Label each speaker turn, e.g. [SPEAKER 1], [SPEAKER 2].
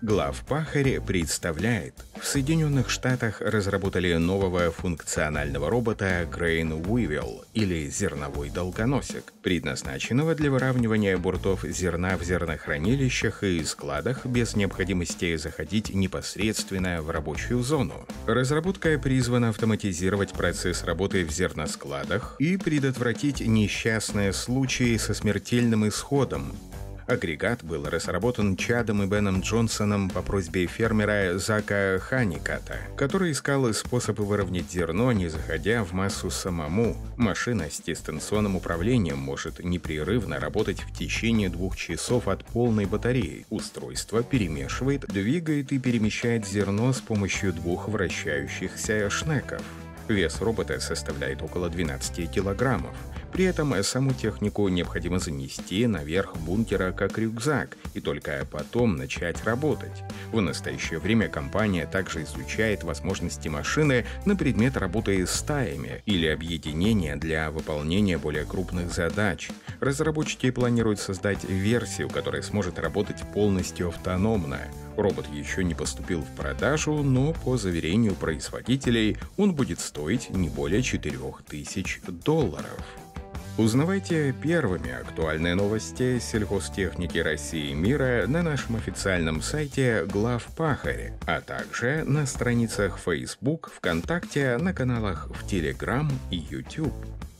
[SPEAKER 1] Главпахарь представляет. В Соединенных Штатах разработали нового функционального робота Grain Weevil, или зерновой долгоносик, предназначенного для выравнивания бортов зерна в зернохранилищах и складах без необходимости заходить непосредственно в рабочую зону. Разработка призвана автоматизировать процесс работы в зерноскладах и предотвратить несчастные случаи со смертельным исходом. Агрегат был разработан Чадом и Беном Джонсоном по просьбе фермера Зака Ханиката, который искал способ выровнять зерно, не заходя в массу самому. Машина с дистанционным управлением может непрерывно работать в течение 2 часов от полной батареи. Устройство перемешивает, двигает и перемещает зерно с помощью 2 вращающихся шнеков. Вес робота составляет около 12 килограммов. При этом саму технику необходимо занести наверх бункера как рюкзак и только потом начать работать. В настоящее время компания также изучает возможности машины на предмет работы с стаями или объединения для выполнения более крупных задач. Разработчики планируют создать версию, которая сможет работать полностью автономно. Робот еще не поступил в продажу, но по заверению производителей он будет стоить не более $4000. Узнавайте первыми актуальные новости сельхозтехники России и мира на нашем официальном сайте Главпахарь, а также на страницах Facebook, ВКонтакте, на каналах в Telegram и YouTube.